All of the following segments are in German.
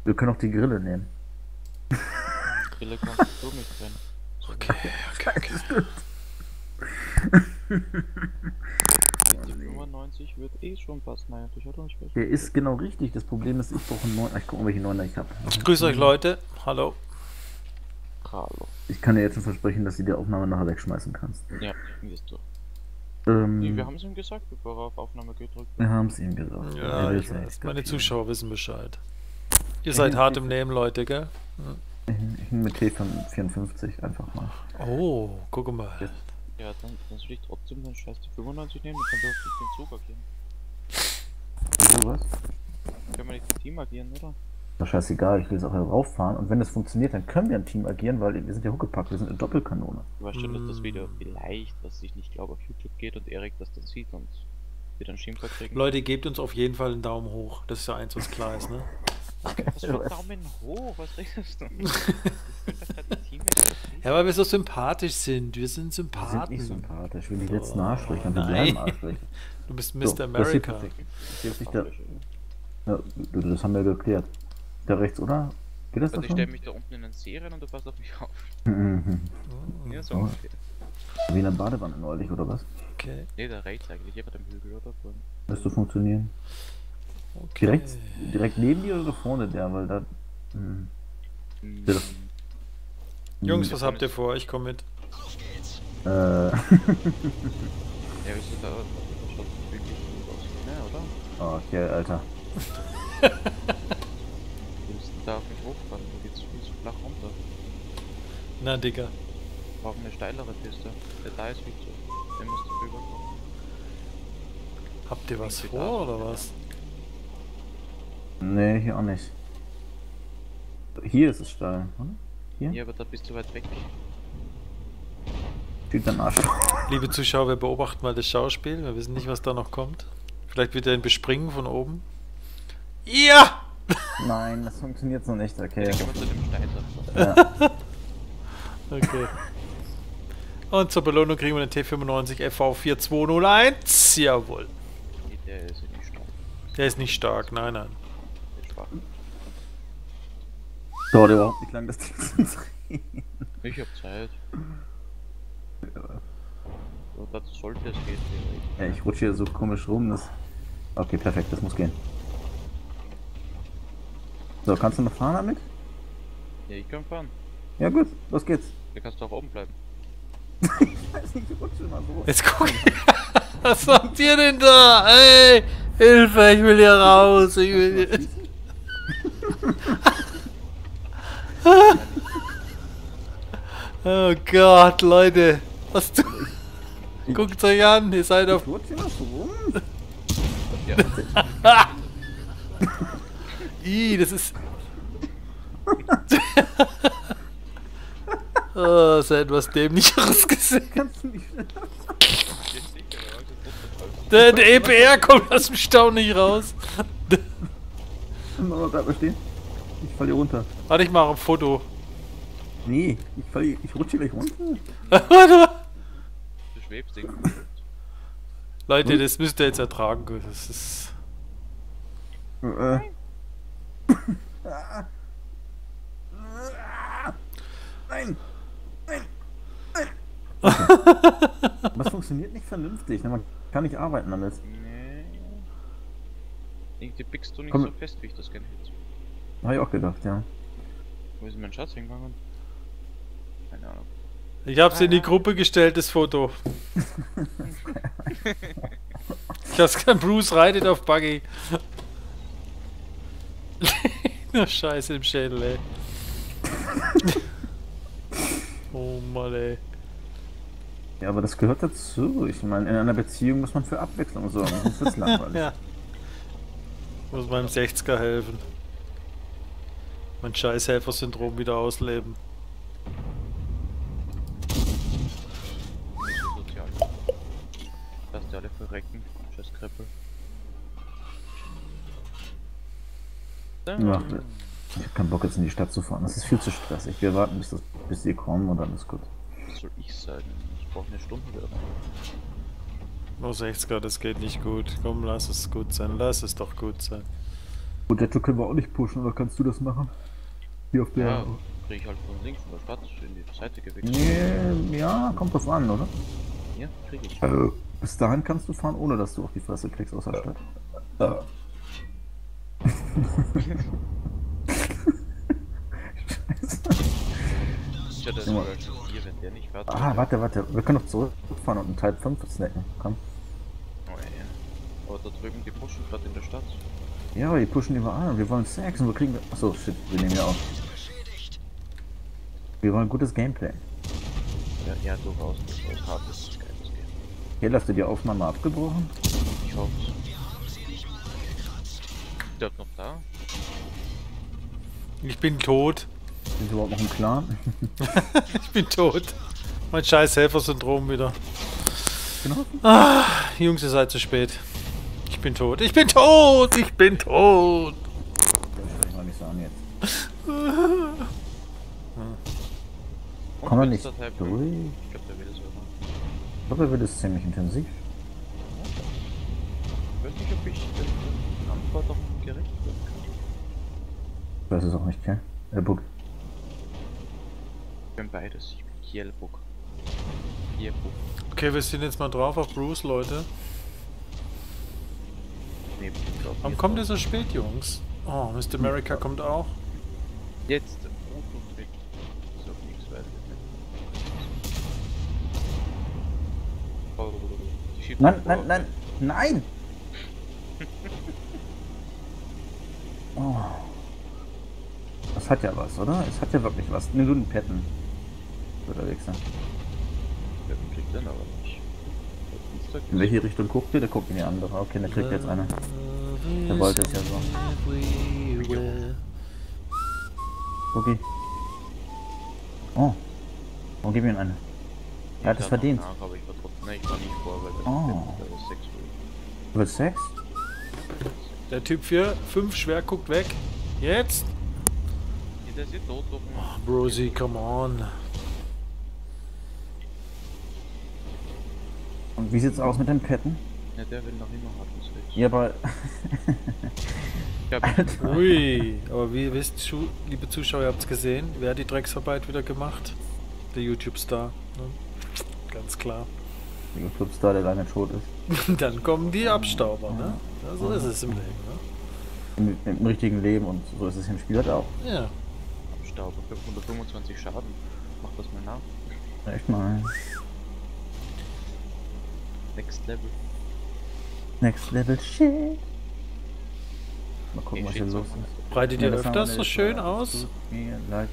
Wir können auch die Grille nehmen. Grille kannst du mich drin. Okay. Die 95 wird eh schon passen eigentlich, oder? Ich weiß Der nicht. ist genau richtig. Das Problem ist, ich brauche einen neuen. Ich gucke mal, welche neuen ich habe. Ich grüße euch, Leute. Hallo. Hallo. Ich kann dir jetzt schon versprechen, dass du die Aufnahme nachher wegschmeißen kannst. Ja, ist so. Nee, wir Wir haben es ihm gesagt, bevor er auf Aufnahme gedrückt hat. haben es ihm gesagt. Ja, Er ich will's weiß. nicht Meine kapieren. Zuschauer wissen Bescheid. Ihr seid hart im Nehmen, Leute, gell? Ich nehme mit T54 einfach mal. Oh, guck mal. Ja, dann soll ich trotzdem den Scheiß die 95 nehmen, dann kann du auf den Zug agieren. Wieso was? Können wir nicht im Team agieren, oder? Das ist scheißegal, ich will es auch rauffahren. Und wenn das funktioniert, dann können wir im Team agieren, weil wir sind ja huckepack, wir sind eine Doppelkanone. Du weißt schon, dass das Video vielleicht, was ich nicht glaube, auf YouTube geht und Erik das dann sieht und wir dann Schimpfer kriegen. Leute, gebt uns auf jeden Fall einen Daumen hoch. Das ist ja eins, was klar ist, ne? Was für ein Daumen hoch, was redest du? Ich bin doch gerade im Team. Ja, weil wir so sympathisch sind. Wir sind Wir sind Sympathen. nicht sympathisch, wir sind die letzten Arschlöcher und wir Nein. bleiben Arschlöcher. Du bist So, Mr. das hier America. perfekt. Hier ist nicht der, ja, das haben wir geklärt. Da rechts, oder? Geht das Also da ich schon? stelle mich da unten in den See rein und du passt auf mich auf. Mhm. Ja, so Oh. ungefähr. Wie in der Badewanne neulich, oder was? Okay. Ne, da rechts eigentlich, hier bei dem Hügel, oder? Müsste funktionieren. Okay. Direkt neben dir oder vorne der, weil da. Ja. Jungs, was habt ihr vor? Ich komme mit. Ja, wieso da schaut wirklich gut aus, ne, oder? Oh, okay, Alter. Du musst da auf mich hochfahren, da geht's viel zu flach runter. Na, Digga. Wir brauchen eine steilere Piste. Der da ist viel zu. Der müsste rüberkommen. Habt ihr was Irgendwie vor da. oder was? Nee, hier auch nicht. Hier ist es steil, oder? Hier? Ja, aber da bist du weit weg. Steht dein Arsch. Liebe Zuschauer, wir beobachten mal das Schauspiel. Wir wissen nicht, was da noch kommt. Vielleicht wird er ihn bespringen von oben. Ja! Nein, das funktioniert so nicht, okay. Jetzt gehen wir zu dem Stein. Ja. Okay. Und zur Belohnung kriegen wir den T95 FV4201. Jawohl. Der ist ja nicht stark. Der ist nicht stark, nein, nein. Der ist schwach. Dauert überhaupt nicht lang, das Ding zu drehen. Ich hab Zeit. So, dazu sollte es gehen. Ja, ich rutsche hier so komisch rum, das. Okay, perfekt, das muss gehen. So, kannst du noch fahren damit? Ja, ich kann fahren. Ja gut, los geht's. Da kannst du auch oben bleiben. Ich weiß nicht, ich rutsche mal so. Jetzt guck. Was macht ihr denn da? Ey, Hilfe, ich will hier raus. Ich will hier. Oh Gott, Leute. Was du. Guckt euch an, ihr seid auf. Ich rutsche mal so rum. Ja, Ih, das ist. Oh, das ist etwas dämlicheres gesehen. Kannst du nicht. jetzt sicher, aber das ist Der EPR kommt aus dem Stau nicht raus. Kann man gerade mal stehen? Ich fall hier runter. Warte, ich mache ein Foto. Nee, ich rutsche gleich runter. Warte mal. Du schwebst irgendwie. Leute, das müsst ihr jetzt ertragen. Das ist. Nein! Nein! Nein! Was funktioniert nicht vernünftig? Man kann nicht arbeiten damit. Nee. Irgendwie biegst du nicht Komm. so fest, wie ich das gerne hätte. Habe ich auch gedacht, ja. Wo ist mein Schatz hingegangen? Keine Ahnung. Ich hab's in die Gruppe gestellt, das Foto. Ich hab's kein Bruce reitet auf Buggy. Na Scheiße im Schädel, ey. Oh Mann, ey. Ja, aber das gehört dazu. Ich meine, in einer Beziehung muss man für Abwechslung sorgen, sonst wird's langweilig. Ja. Muss meinem 60er helfen. Mein scheiß Helfersyndrom wieder ausleben. Nicht so sozial. Lass die alle verrecken. Scheiß Krippel. Ja, ich hab keinen Bock jetzt in die Stadt zu fahren. Das ist viel zu stressig. Wir warten bis die kommen und dann ist gut. Was soll ich sagen? Ich brauche eine Stunde wieder. Nur 60er, das geht nicht gut. Komm, lass es gut sein. Lass es doch gut sein. Und Detto können wir auch nicht pushen, oder kannst du das machen? Hier auf der... Ja, krieg ich halt von links von der Stadt in die Seite gewechselt. Nee, ja, kommt drauf an, oder? Ja, krieg ich. Bis dahin kannst du fahren, ohne dass du auf die Fresse kriegst aus der Stadt. Ich hatte sogar schon 4, wenn der nicht fertig Ah, ist. warte. Wir können noch zurückfahren und einen Teil 5 snacken. Komm. Oh ja. Aber da drüben, die pushen gerade in der Stadt. Ja, aber die pushen überall und wir wollen Sex und wir kriegen... Achso, shit, wir nehmen ja auf. Wir wollen gutes Gameplay. Ja, durchaus. Das ist hartes, geiles Game. Hier, hast du die Aufnahme mal abgebrochen? Ich hoffe es. Der hat noch da. Ich bin tot. Sind wir überhaupt noch im Clan? Ich bin tot. Mein scheiß Helfersyndrom wieder. Genau. Ah, Jungs, ihr seid zu spät. Ich bin tot. Ich bin tot! Ich bin tot! Das will ich mal nicht sagen jetzt. Und Kann man jetzt nicht der Teil durch? fünf. Ich glaube, der will es sogar. Ich glaube, er wird es ziemlich intensiv. Ich weiß nicht, ob ich den Anforderungen gerecht werden kann. Ich weiß es auch nicht, gell? Book. Ich bin beides. Ich bin Kielbook. Kielbook. Okay, wir sind jetzt mal drauf auf Bruce, Leute. Nee, ich glaube Warum kommt ihr so spät, Jungs? Oh, Mr. America kommt auch. Jetzt Rot und Ritt. So, nichts weiter. Oh, die schiebt Nein, den nein, Bauch. nein, nein! Oh. Das hat ja was, oder? Es hat ja wirklich was. Ne, du den Petten. Unterwegs sein. Der kriegt den aber nicht. Der Dienstag In welche Richtung guckt ihr? Der guckt in die andere. Okay, der kriegt jetzt eine. Der wollte es ja so. Okay. Oh. Oh, gib ihm eine. Er hat es verdient. Nach, aber ich war trotzdem, nein, ich war nicht vor, weil Oh. der ist 6 Uhr. Du willst Sex? Der Typ 4, 5 schwer, guckt weg. Jetzt? Ja, der ist hier tot, doch. Brosi, come on. Und wie sieht's aus mit den Petten? Ja, der will noch immer harten Sex. Ja, aber... Ich hab ihn Ui, aber wie ihr wisst, liebe Zuschauer, ihr habt es gesehen, wer hat die Drecksarbeit wieder gemacht? Der YouTube-Star. Ne? Ganz klar. Der Clubstar, der leider tot ist. Dann kommen die Abstauber, ne? Ja, so ist es im Leben, Im richtigen Leben und so ist es im Spiel halt auch. ne? Ja. am Staub. 525 Schaden. Mach das mal nach. Echt mal. Next Level. Next Level Shit. Mal gucken, Ich was hier schick's los auch ist. mal. Breitet ihr Ja, das haben öfters wir so jetzt schön mal. aus? Mir leid.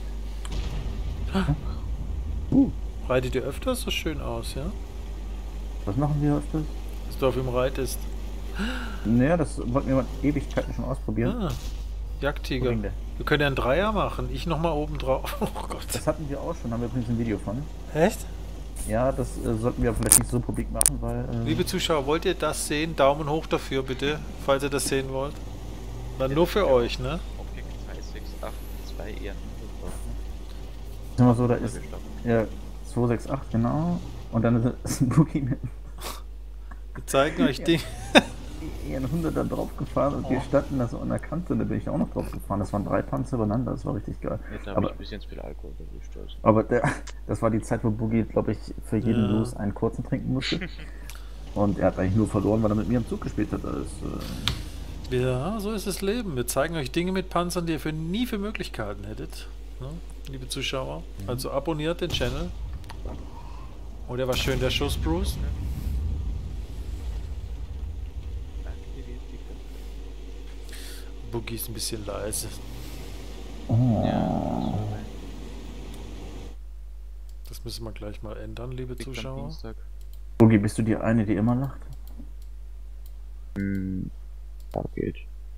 Breitet ihr öfters so schön aus, ja? Was machen wir öfters? Dass du auf ihm reitest. Naja, das wollten wir mal Ewigkeiten schon ausprobieren. Ah, Wo Jagdtiger. ging der? Wir können ja einen Dreier machen. Ich nochmal oben drauf. Oh Gott. Das hatten wir auch schon, haben wir übrigens ein Video von. Echt? Ja, das sollten wir vielleicht nicht so publik machen, weil... Liebe Zuschauer, wollt ihr das sehen? Daumen hoch dafür bitte, falls ihr das sehen wollt. Dann nur für euch, ne? Objekt 268, 2 eher. Sagen wir so, da ist ja 268, genau. Und dann ist ein Boogie mit Wir zeigen euch die. ein 100er draufgefahren und wir standen da so an der Kante und da bin ich auch noch drauf gefahren. Das waren 3 Panzer übereinander, das war richtig geil. Jetzt habe ich ein bisschen zu viel Alkohol erwischt. Also. Aber das war die Zeit, wo Boogie, glaube ich, für jeden Los einen kurzen trinken musste. Und er hat eigentlich nur verloren, weil er mit mir im Zug gespielt hat. Das, Ja, so ist das Leben. Wir zeigen euch Dinge mit Panzern, die ihr nie für möglich gehalten hättet. Ne? Liebe Zuschauer. Also abonniert den Channel. Oh, der war schön, der Schuss, Bruce. Boogie ist ein bisschen leise. oh. Das müssen wir gleich mal ändern, liebe Zuschauer. Boogie, bist du die eine, die immer lacht? Da geht.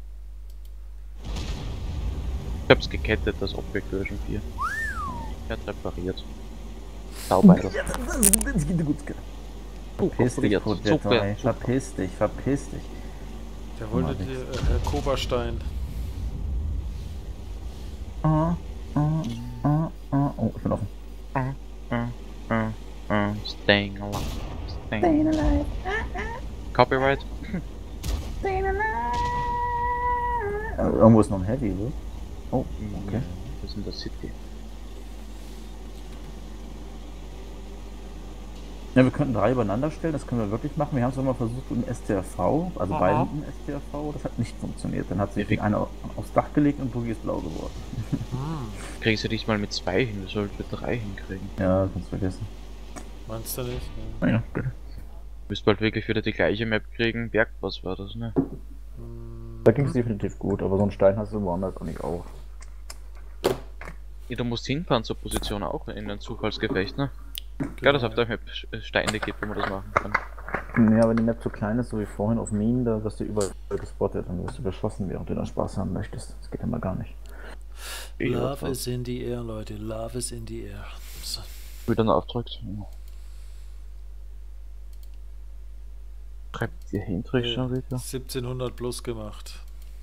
Ich hab's gekettet, das Object Version 4. Er hat repariert. Sauber. Verpiss dich, Super. Projetto, verpiss dich. Der wollte Mach dir, nix. Herr Koberstein. Oh, ich bin offen. Staying alive. Staying alive. Copyright. Alright. Irgendwo ist noch ein Heavy, oder? Oh, okay. Ja, das ist in der City. Ja, wir könnten 3 übereinander stellen, das können wir wirklich machen. Wir haben es auch mal versucht im STRV, also beide im STRV, das hat nicht funktioniert. Dann hat sich einer aufs Dach gelegt und Boogie ist blau geworden. Kriegst du dich mal mit 2 hin, wir sollten mit 3 hinkriegen. Ja, kannst vergessen. Meinst du nicht? Naja, bitte. Müsst bald wirklich wieder die gleiche Map kriegen. Bergpass war das, ne? Da ging es definitiv gut, aber so einen Stein hast du woanders auch nicht auch. Ja, du musst hinfahren zur Position auch in ein Zufallsgefecht, ne? Ja, das auf der Map Steine gibt, wo man das machen kann. Ja, wenn die Map so klein ist, so wie vorhin auf Minen, da wirst du überall gespottet und wirst du beschossen, während du dann Spaß haben möchtest. Das geht immer gar nicht. Love is in the air, Leute. Love is in the air. So. Wieder einen Auftrag. Schreibt ihr Hintrich schon wieder? 1700 plus gemacht.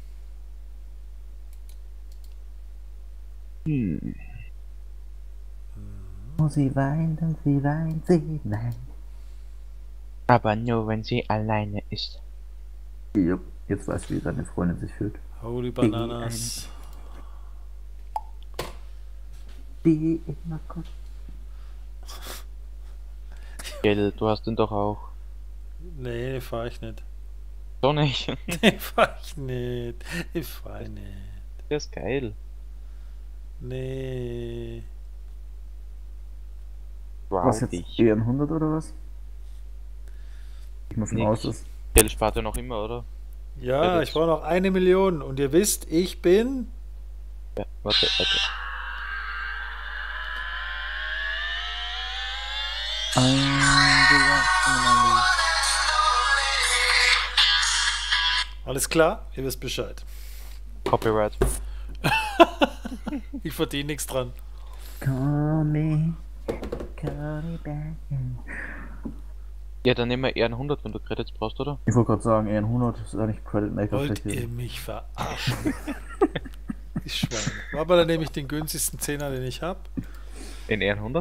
Oh, sie weint und sie weint, sie weint. Aber nur wenn sie alleine ist. Jupp, jetzt weißt du, wie deine Freundin sich fühlt. Holy Bananas. Die immer kurz. Gell, du hast den doch auch. Nee, fahr ich nicht. Doch nicht. Nee, fahr ich nicht. Ich fahr nicht. Der ist geil. Nee. Wow, Was jetzt? dich. Eher ein 100 oder was? Ich muss von aus, dass. Gell spart ja noch immer, oder? Ja, Ja, ich brauche noch 1 Million und ihr wisst, ich bin... Ja, warte. Alles klar? Ihr wisst Bescheid. Copyright. Ich verdiene nichts dran. Call me back. Ja, dann nehmen wir eher einen 100, wenn du Credits brauchst, oder? Ich wollte gerade sagen, eher ein 100 ist eigentlich Credit Maker. Wollt ihr mich verarschen? Ich schwöre. Aber dann nehme ich den günstigsten 10er, den ich habe. In eher 100?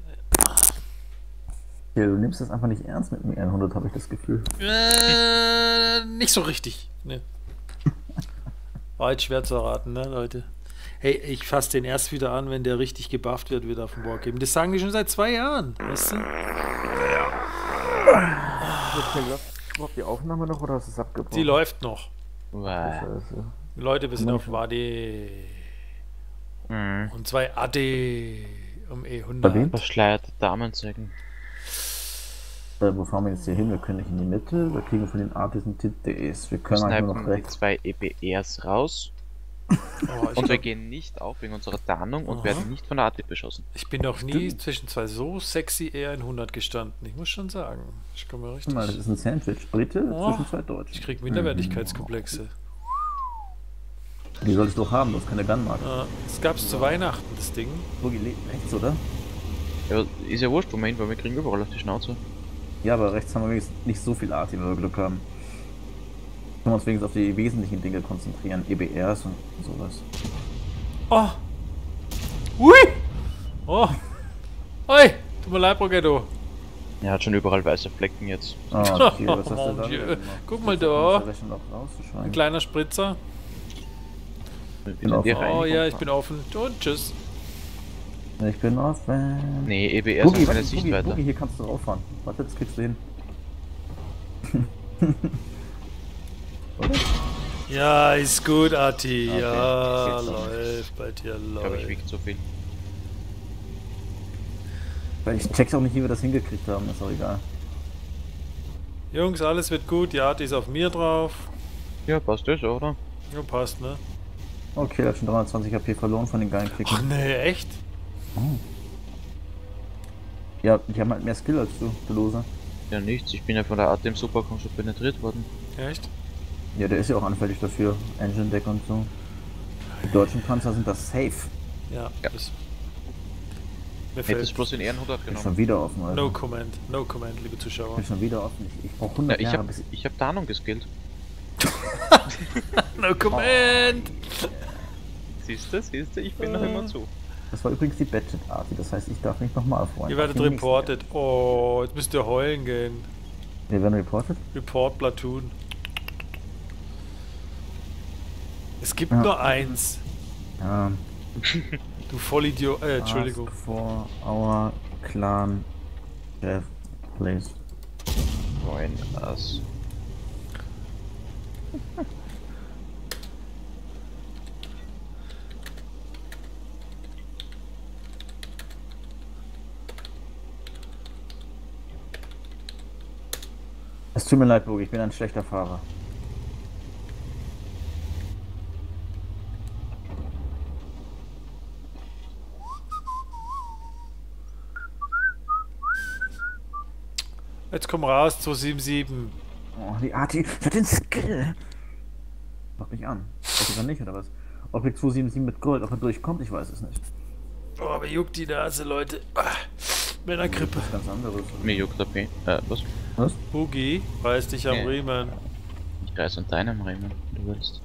Ja, du nimmst das einfach nicht ernst mit dem eher 100, habe ich das Gefühl. Nicht so richtig. Ne. War jetzt schwer zu erraten, ne, Leute? Hey, ich fasse den erst wieder an, wenn der richtig gebufft wird, wieder auf dem Wargame. Das sagen die schon seit 2 Jahren, weißt du? Läuft die Aufnahme noch oder ist es abgebrochen? Die läuft noch. Wow. Scheiße. Leute, wir sind auf Wadi. Mhm. Und 2 AD um Bei wem? E100. Verschleierte Damenzeigen. Wo fahren wir jetzt hier hin? Wir können nicht in die Mitte, wir kriegen von den Artisten TDs. Wir Wir können einfach nur noch snipen die rechts. 2 EBRs raus Oh, und wir gehen nicht auf wegen unserer Tarnung und werden nicht von der AT beschossen. ich bin noch nie zwischen 2 so sexy E100 gestanden. Ich muss schon sagen. Ich komme mir Guck richtig. mal, das ist ein Sandwich. Brite Oh, zwischen 2 Deutschen. Ich krieg Minderwertigkeitskomplexe. Die solltest du doch haben, das ist keine Gunmark. Das gab's zu Weihnachten, das Ding. Boogie lebt rechts, oder? Ja, ist ja wurscht, Moment, weil wir kriegen überall auf die Schnauze. Ja, aber rechts haben wir wenigstens nicht so viel AT, wenn wir Glück haben. Können wir uns wenigstens auf die wesentlichen Dinge konzentrieren. EBRs und sowas. Oh! Ui! Oh! Oi! Tut mir leid, Rogetto. Er hat schon überall weiße Flecken jetzt. Ah, okay, was hast du Mon da Dieu. gemacht? Guck mal Jetzt da. kommt der Wäsche noch raus, du Schwein. Ein kleiner Spritzer. Genau. Die Oh ja, ich reinkommen. bin offen. Und tschüss. Ich bin offen. Nee, EBRs Boogie, haben keine warte, Sichtweite. Boogie, hier kannst du rauffahren. Warte, das kriegst du hin. Ja, ist gut, Ati. Okay, Ja, geht's doch. läuft bei dir, Ich glaube, ich läuft. wiege zu viel. Weil ich check's auch nicht, wie wir das hingekriegt haben, ist auch egal. Jungs, alles wird gut. Ja, Ati ist auf mir drauf. Ja, passt das, oder? Ja, passt, ne? Okay, der hat schon 320 HP verloren von den geilen Ach Klicken. nee, echt? Ja, die haben halt mehr Skill als du Loser. Ja, nichts. Ich bin ja von der AT im Supercom schon penetriert worden. Echt? Ja, der ist ja auch anfällig dafür. Engine Deck und so. Die deutschen Panzer sind das safe. Ja, Ja. das. Mir Hätte es fällt. bloß in Ehrenhundert Ich bin genommen. schon wieder offen, Alter. No comment, liebe Ich Zuschauer. bin schon wieder offen. Ich brauche Ja, 100 ich Jahre hab, bis... ich hab Tarnung geskillt. No comment! Siehste, ich bin noch immer zu. Das war übrigens die Badget-Arti, das heißt, ich darf nicht nochmal freuen. Ihr werdet reported. Oh, jetzt müsst ihr heulen gehen. Wir werden reported? Report Platoon. Es gibt Ja. nur eins. Ja. Du Vollidiot. Entschuldigung. Ask for our clan chef, please. Join us. Es tut mir leid, Bogi, ich bin ein schlechter Fahrer. Jetzt komm raus, 277. Oh, die Arti, ich hat den Skill. Mach mich an. Weiß ich dann nicht, oder was? Objekt 277 mit Gold, ob er durchkommt, ich weiß es nicht. Oh, aber juckt die Nase, Leute. Ah, Männergrippe. Das ist ganz anderes. Mir juckt der P. Was? Was? Boogie, reiß dich am Nee. Riemen. Ich reiß an deinem Riemen, wenn du willst.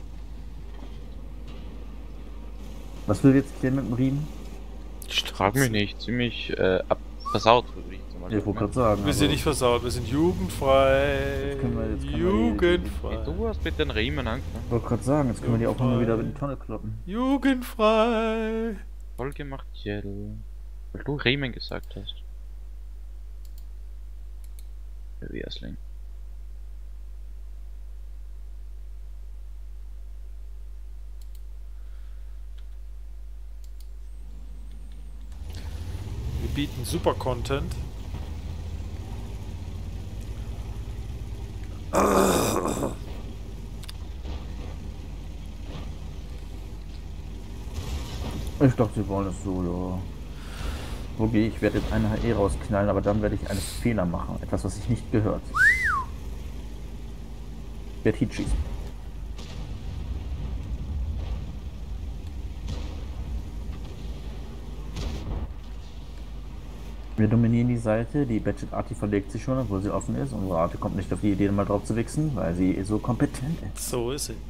Was will jetzt hier mit dem Riemen? Frag mich nicht, ziemlich versaut, würde ich jetzt mal Ich wollte sagen. gerade sagen. Wir sind nicht versaut, wir sind jugendfrei. Jetzt können wir die- Jugendfrei. Du hast mit den Riemen angefangen. Ich wollte gerade sagen, jetzt können wir die auch mal wieder in die Tonne kloppen. Jugendfrei. Voll gemacht, Jell. Weil du Riemen gesagt hast. Der Ersling. Wir bieten super Content. Ich dachte, sie wollen es so, ja. Bogi, ich werde jetzt eine HE rausknallen, aber dann werde ich einen Fehler machen. Etwas, was ich nicht gehört. Ich werde Heat schießen. Wir dominieren die Seite, die Badget Arti verlegt sich schon, obwohl sie offen ist. Unsere Arti kommt nicht auf die Idee, mal drauf zu wichsen, weil sie so kompetent ist. So ist sie.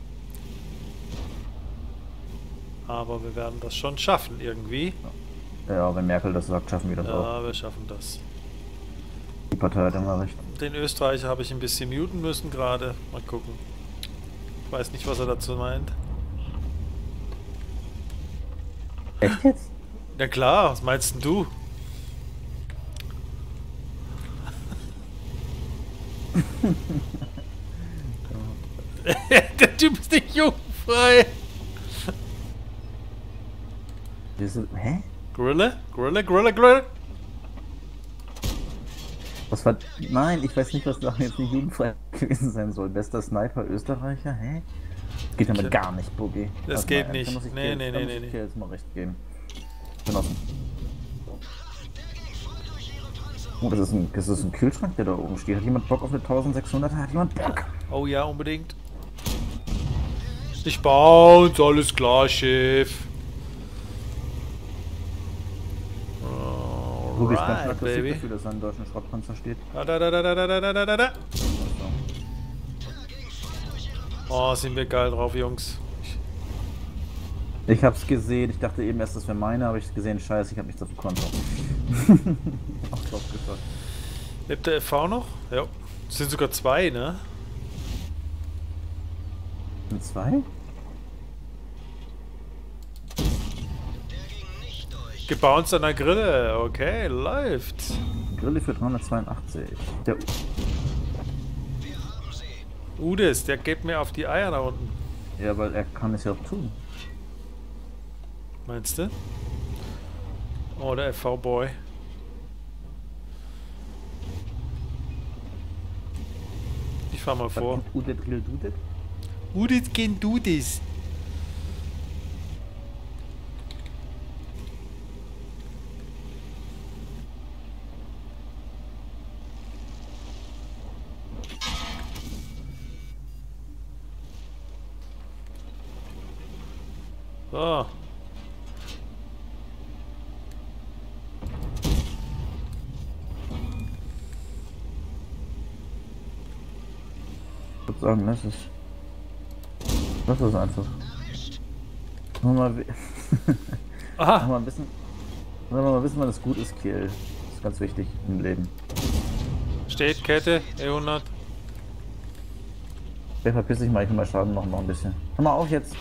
Aber wir werden das schon schaffen irgendwie. Ja, wenn Merkel das sagt, schaffen wir das auch. Ja, wir schaffen das. Die Partei hat immer recht. Den Österreicher habe ich ein bisschen muten müssen gerade. Mal gucken. Ich weiß nicht, was er dazu meint. Echt jetzt? Ja klar, was meinst denn du? Der Typ ist nicht jugendfrei. Hä? Grille? Grille, Grille, Grille? Was war. Nein, ich weiß nicht, was da jetzt nicht jugendfrei gewesen sein soll. Bester Sniper Österreicher? Hä? Geht damit gar nicht, Bogi. Das Warte geht mal, nicht. da muss ich Nee, dir- nee, da nee, muss nee, ich dir jetzt mal recht geben. Genossen. Oh, das ist ein Kühlschrank, der da oben steht. Hat jemand Bock auf eine 1600er? Hat jemand Bock? Oh ja, unbedingt. Ich bounce, alles klar, Chef. Bogi ist ganz schön Alright, aggressiv baby. dafür, dass er einen deutschen Schrottpanzer steht. Da. Oh, sind wir geil drauf, Jungs. Ich hab's gesehen, ich dachte eben erst, das wäre meine, aber ich gesehen, scheiße, ich hab nichts auf dem Konto. Auch drauf gesagt. Lebt der FV noch? Ja. Es sind sogar zwei, ne? Sind zwei? Gebounced an der Grille. Okay, läuft. Grille für 382. Der Udes, der geht mir auf die Eier da unten. ja, weil er kann es ja auch tun. Meinst du? Oh, der FV-Boy. Ich fahr mal vor. Udet, Grill, Dudet. Udes gehen Dudis. So. Ich würde sagen, lass es. Lass es einfach. Wollen wir mal, Aha. wollen wir mal wissen, wann es gut ist, Kiel. Das ist ganz wichtig im Leben. Steht Kette, E100. Wer verpiss dich mal, ich will mal Schaden machen noch ein bisschen. Hör mal auf jetzt.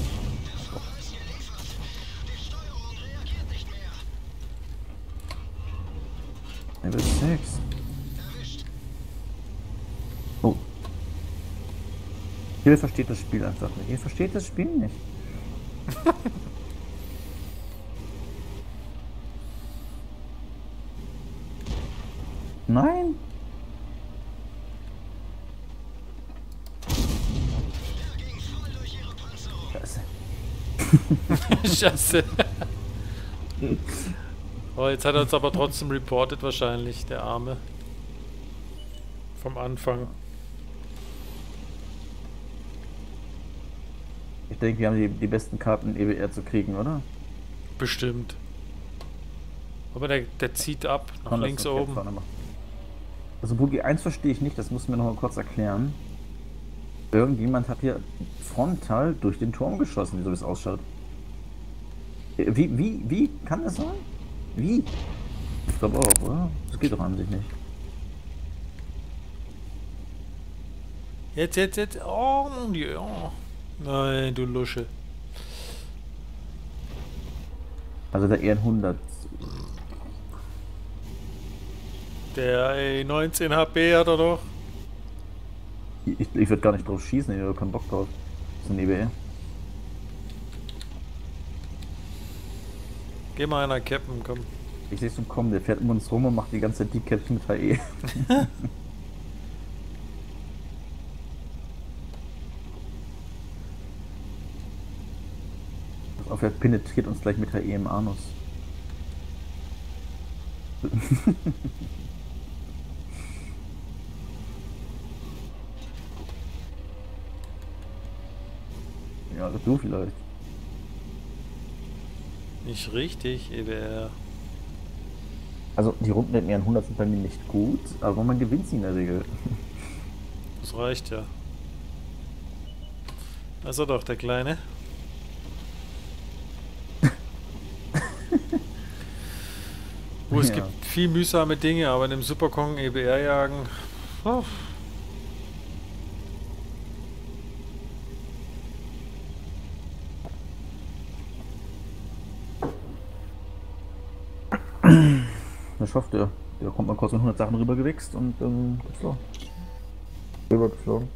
Level 6. Oh. Hier versteht das Spiel einfach nicht. Ihr versteht das Spiel nicht. Nein. Scheiße. Scheiße. Oh, jetzt hat er uns aber trotzdem reported wahrscheinlich, der Arme. Vom Anfang. Ich denke, wir haben die besten Karten EWR zu kriegen, oder? Bestimmt. Aber der zieht ab, nach links oben. Also Boogie 1 verstehe ich nicht, das musst du mir noch mal kurz erklären. Irgendjemand hat hier frontal durch den Turm geschossen, wie so das ausschaut. Wie kann das sein? Wie? Ich glaube auch, oder? Das geht doch an sich nicht. Jetzt. Oh, ja. Nein, du Lusche. Also der eher 100. Der 19 HP hat er doch. Ich würde gar nicht drauf schießen, ich habe keinen Bock drauf. Das ist ein EBR. Geh mal einer cappen, komm. Ich sehe es schon kommen, der fährt um uns rum und macht die ganze Zeit Decaps mit HE. Pass auf, er penetriert uns gleich mit HE im Anus. Ja, du vielleicht. Nicht richtig, EWR. Also die Runden mit mir 100 sind bei mir nicht gut, aber man gewinnt sie in der Regel. Das reicht ja. Also doch, der Kleine. Es gibt viel mühsame Dinge, aber in dem Superkong EBR jagen. Oh. Das schafft er. Der kommt mal kurz mit 100 Sachen rübergewichst und geht's los. Rübergeflogen.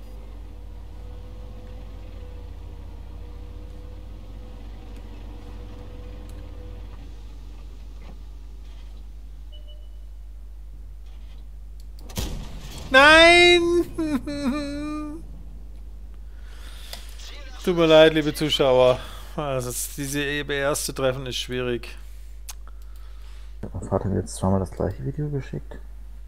Nein! Tut mir leid, liebe Zuschauer. Also diese erste Treffen ist schwierig. Mein Vater hat mir jetzt zweimal das gleiche Video geschickt.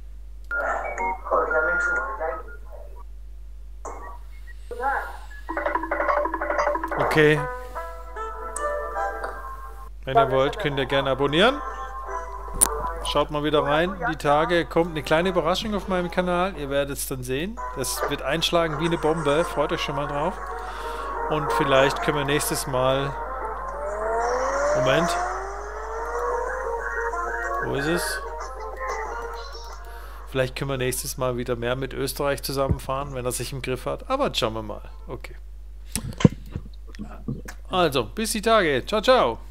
Okay. Wenn ihr wollt, könnt ihr gerne abonnieren. Schaut mal wieder rein. Die Tage kommt eine kleine Überraschung auf meinem Kanal. Ihr werdet es dann sehen. Das wird einschlagen wie eine Bombe. Freut euch schon mal drauf. Und vielleicht können wir nächstes Mal... Moment. Wo ist es? Vielleicht können wir nächstes Mal wieder mehr mit Österreich zusammenfahren, wenn er sich im Griff hat. Aber schauen wir mal. Okay. Also, bis die Tage. Ciao, ciao.